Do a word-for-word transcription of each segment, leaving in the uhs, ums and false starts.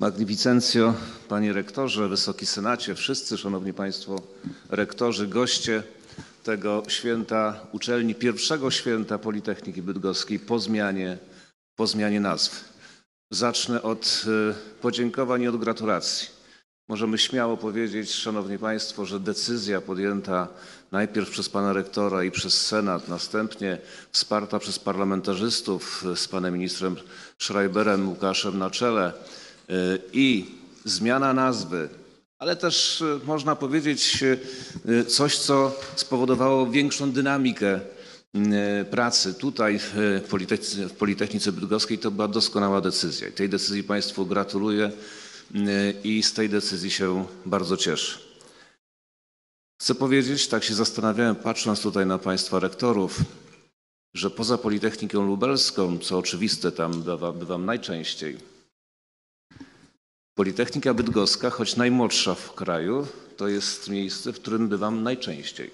Magnificencjo, Panie Rektorze, Wysoki Senacie, wszyscy Szanowni Państwo Rektorzy, goście tego święta uczelni, pierwszego święta Politechniki Bydgoskiej po zmianie, po zmianie nazw. Zacznę od podziękowań i od gratulacji. Możemy śmiało powiedzieć, Szanowni Państwo, że decyzja podjęta najpierw przez Pana Rektora i przez Senat, następnie wsparta przez parlamentarzystów z Panem Ministrem Schreiberem, Łukaszem na czele, i zmiana nazwy, ale też można powiedzieć coś, co spowodowało większą dynamikę pracy tutaj w Politechnice, w Politechnice Bydgoskiej, to była doskonała decyzja. I tej decyzji Państwu gratuluję i z tej decyzji się bardzo cieszę. Chcę powiedzieć, tak się zastanawiałem, patrząc tutaj na Państwa rektorów, że poza Politechniką Lubelską, co oczywiste tam bywa, bywam najczęściej, Politechnika Bydgoska, choć najmłodsza w kraju, to jest miejsce, w którym bywam najczęściej.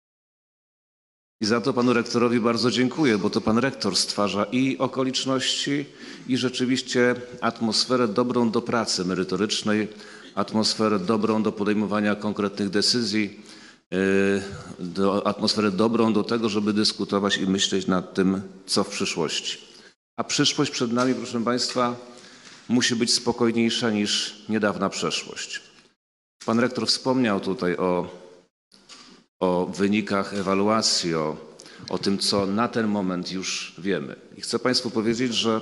I za to Panu Rektorowi bardzo dziękuję, bo to Pan Rektor stwarza i okoliczności, i rzeczywiście atmosferę dobrą do pracy merytorycznej, atmosferę dobrą do podejmowania konkretnych decyzji, do, atmosferę dobrą do tego, żeby dyskutować i myśleć nad tym, co w przyszłości. A przyszłość przed nami, proszę Państwa, musi być spokojniejsza niż niedawna przeszłość. Pan rektor wspomniał tutaj o, o wynikach ewaluacji, o, o tym, co na ten moment już wiemy. I chcę Państwu powiedzieć, że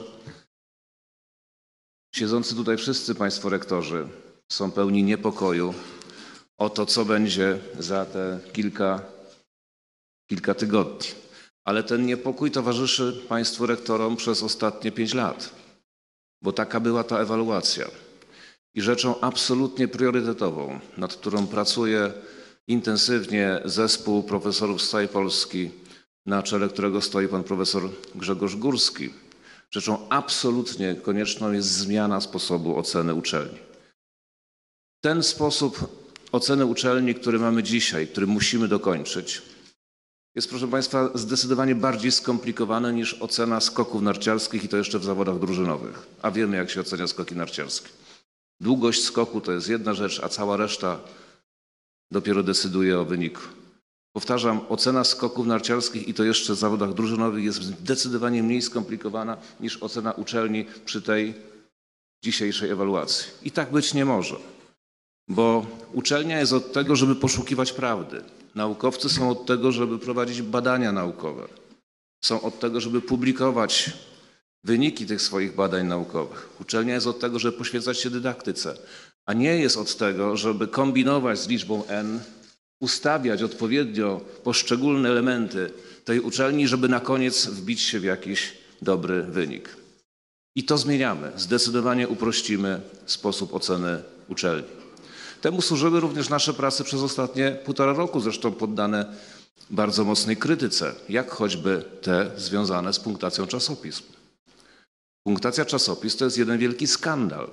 siedzący tutaj wszyscy Państwo rektorzy są pełni niepokoju o to, co będzie za te kilka, kilka tygodni. Ale ten niepokój towarzyszy Państwu rektorom przez ostatnie pięć lat. Bo taka była ta ewaluacja. I rzeczą absolutnie priorytetową, nad którą pracuje intensywnie zespół profesorów z całej Polski, na czele którego stoi pan profesor Grzegorz Górski, rzeczą absolutnie konieczną jest zmiana sposobu oceny uczelni. Ten sposób oceny uczelni, który mamy dzisiaj, który musimy dokończyć, jest, proszę Państwa, zdecydowanie bardziej skomplikowane niż ocena skoków narciarskich i to jeszcze w zawodach drużynowych. A wiemy, jak się ocenia skoki narciarskie. Długość skoku to jest jedna rzecz, a cała reszta dopiero decyduje o wyniku. Powtarzam, ocena skoków narciarskich i to jeszcze w zawodach drużynowych jest zdecydowanie mniej skomplikowana niż ocena uczelni przy tej dzisiejszej ewaluacji. I tak być nie może, bo uczelnia jest od tego, żeby poszukiwać prawdy. Naukowcy są od tego, żeby prowadzić badania naukowe. Są od tego, żeby publikować wyniki tych swoich badań naukowych. Uczelnia jest od tego, żeby poświęcać się dydaktyce, a nie jest od tego, żeby kombinować z liczbą n, ustawiać odpowiednio poszczególne elementy tej uczelni, żeby na koniec wbić się w jakiś dobry wynik. I to zmieniamy. Zdecydowanie uprościmy sposób oceny uczelni. Temu służyły również nasze prace przez ostatnie półtora roku, zresztą poddane bardzo mocnej krytyce, jak choćby te związane z punktacją czasopism. Punktacja czasopism to jest jeden wielki skandal.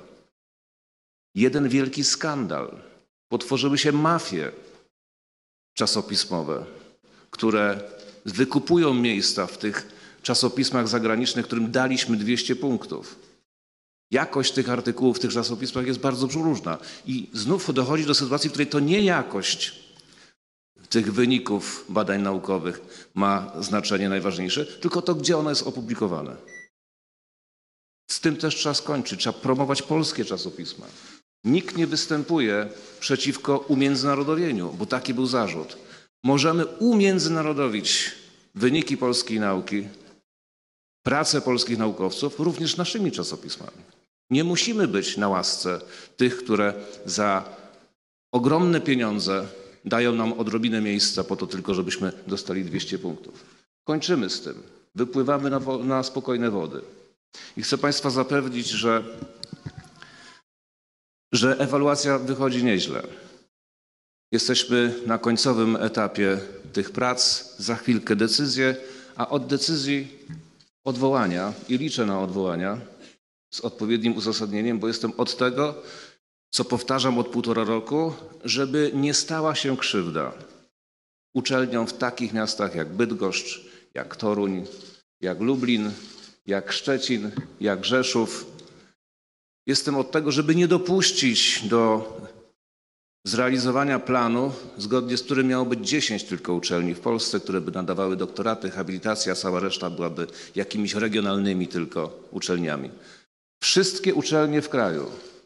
Jeden wielki skandal. Potworzyły się mafie czasopismowe, które wykupują miejsca w tych czasopismach zagranicznych, którym daliśmy dwieście punktów. Jakość tych artykułów w tych czasopismach jest bardzo różna. I znów dochodzi do sytuacji, w której to nie jakość tych wyników badań naukowych ma znaczenie najważniejsze, tylko to, gdzie ono jest opublikowane. Z tym też trzeba skończyć. Trzeba promować polskie czasopisma. Nikt nie występuje przeciwko umiędzynarodowieniu, bo taki był zarzut. Możemy umiędzynarodowić wyniki polskiej nauki, pracę polskich naukowców również naszymi czasopismami. Nie musimy być na łasce tych, które za ogromne pieniądze dają nam odrobinę miejsca po to tylko, żebyśmy dostali dwieście punktów. Kończymy z tym. Wypływamy na, na spokojne wody. I chcę Państwa zapewnić, że, że ewaluacja wychodzi nieźle. Jesteśmy na końcowym etapie tych prac. Za chwilkę decyzje, a od decyzji odwołania i liczę na odwołania z odpowiednim uzasadnieniem, bo jestem od tego, co powtarzam od półtora roku, żeby nie stała się krzywda uczelniom w takich miastach jak Bydgoszcz, jak Toruń, jak Lublin, jak Szczecin, jak Rzeszów, Jestem od tego, żeby nie dopuścić do zrealizowania planu, zgodnie z którym miało być dziesięć tylko uczelni w Polsce, które by nadawały doktoraty, habilitacja, a cała reszta byłaby jakimiś regionalnymi tylko uczelniami. Wszystkie uczelnie w kraju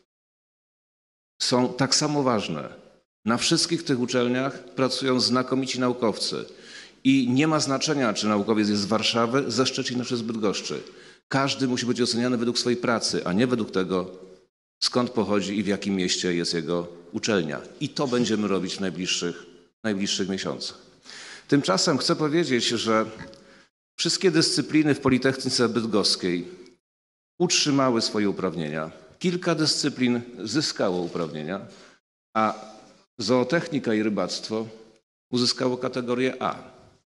są tak samo ważne. Na wszystkich tych uczelniach pracują znakomici naukowcy i nie ma znaczenia, czy naukowiec jest z Warszawy, ze Szczecina czy z Bydgoszczy. Każdy musi być oceniany według swojej pracy, a nie według tego, skąd pochodzi i w jakim mieście jest jego uczelnia. I to będziemy robić w najbliższych, najbliższych miesiącach. Tymczasem chcę powiedzieć, że wszystkie dyscypliny w Politechnice Bydgoskiej utrzymały swoje uprawnienia. Kilka dyscyplin zyskało uprawnienia, a zootechnika i rybactwo uzyskało kategorię A.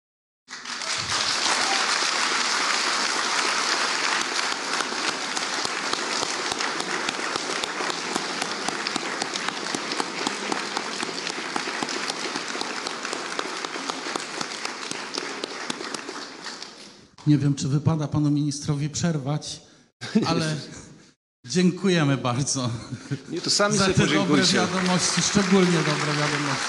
Nie wiem, czy wypada panu ministrowi przerwać, ale dziękujemy bardzo Nie, to sami za sobie te dobre podziękujcie. wiadomości, szczególnie dobre wiadomości.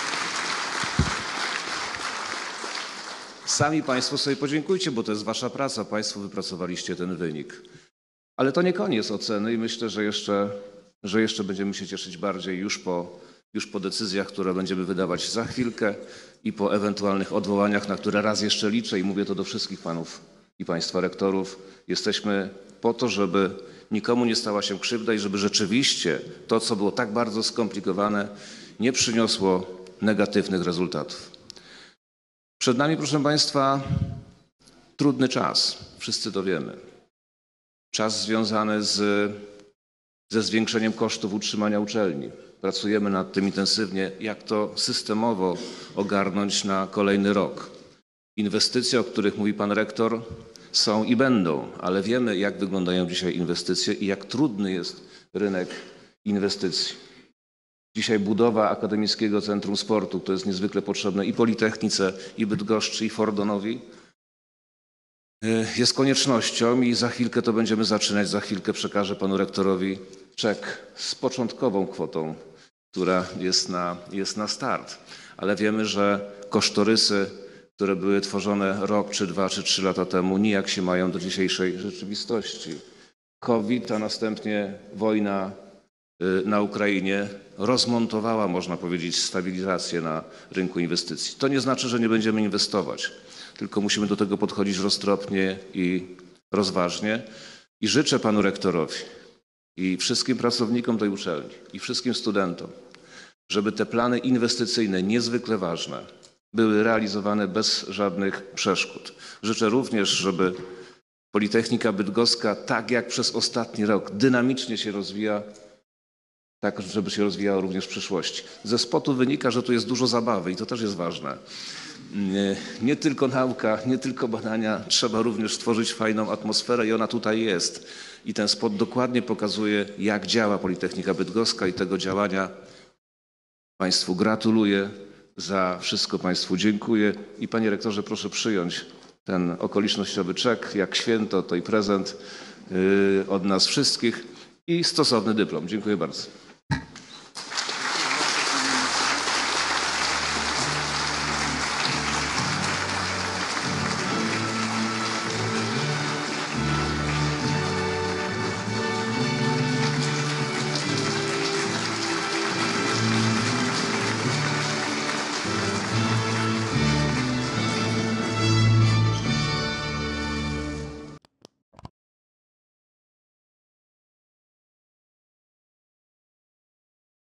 Sami Państwo sobie podziękujcie, bo to jest Wasza praca. Państwo wypracowaliście ten wynik. Ale to nie koniec oceny i myślę, że jeszcze, że jeszcze będziemy się cieszyć bardziej już po, już po decyzjach, które będziemy wydawać za chwilkę i po ewentualnych odwołaniach, na które raz jeszcze liczę i mówię to do wszystkich Panów i Państwa rektorów. Jesteśmy po to, żeby nikomu nie stała się krzywda i żeby rzeczywiście to, co było tak bardzo skomplikowane, nie przyniosło negatywnych rezultatów. Przed nami, proszę Państwa, trudny czas. Wszyscy to wiemy. Czas związany z, ze zwiększeniem kosztów utrzymania uczelni. Pracujemy nad tym intensywnie, jak to systemowo ogarnąć na kolejny rok. Inwestycje, o których mówi Pan Rektor, są i będą, ale wiemy, jak wyglądają dzisiaj inwestycje i jak trudny jest rynek inwestycji. Dzisiaj budowa Akademickiego Centrum Sportu, to jest niezwykle potrzebne i Politechnice, i Bydgoszczy, i Fordonowi, jest koniecznością i za chwilkę to będziemy zaczynać. Za chwilkę przekażę Panu Rektorowi czek z początkową kwotą, która jest na, jest na start. Ale wiemy, że kosztorysy, które były tworzone rok, czy dwa, czy trzy lata temu, nijak się mają do dzisiejszej rzeczywistości. COVID, a następnie wojna na Ukrainie rozmontowała, można powiedzieć, stabilizację na rynku inwestycji. To nie znaczy, że nie będziemy inwestować, tylko musimy do tego podchodzić roztropnie i rozważnie. I życzę Panu Rektorowi i wszystkim pracownikom tej uczelni i wszystkim studentom, żeby te plany inwestycyjne, niezwykle ważne, były realizowane bez żadnych przeszkód. Życzę również, żeby Politechnika Bydgoska, tak jak przez ostatni rok, dynamicznie się rozwija, tak żeby się rozwijała również w przyszłości. Ze spotu wynika, że tu jest dużo zabawy i to też jest ważne. Nie, nie tylko nauka, nie tylko badania, trzeba również stworzyć fajną atmosferę i ona tutaj jest. I ten spot dokładnie pokazuje, jak działa Politechnika Bydgoska i tego działania Państwu gratuluję. Za wszystko Państwu dziękuję i Panie Rektorze, proszę przyjąć ten okolicznościowy czek, jak święto, to i prezent yy, od nas wszystkich i stosowny dyplom. Dziękuję bardzo.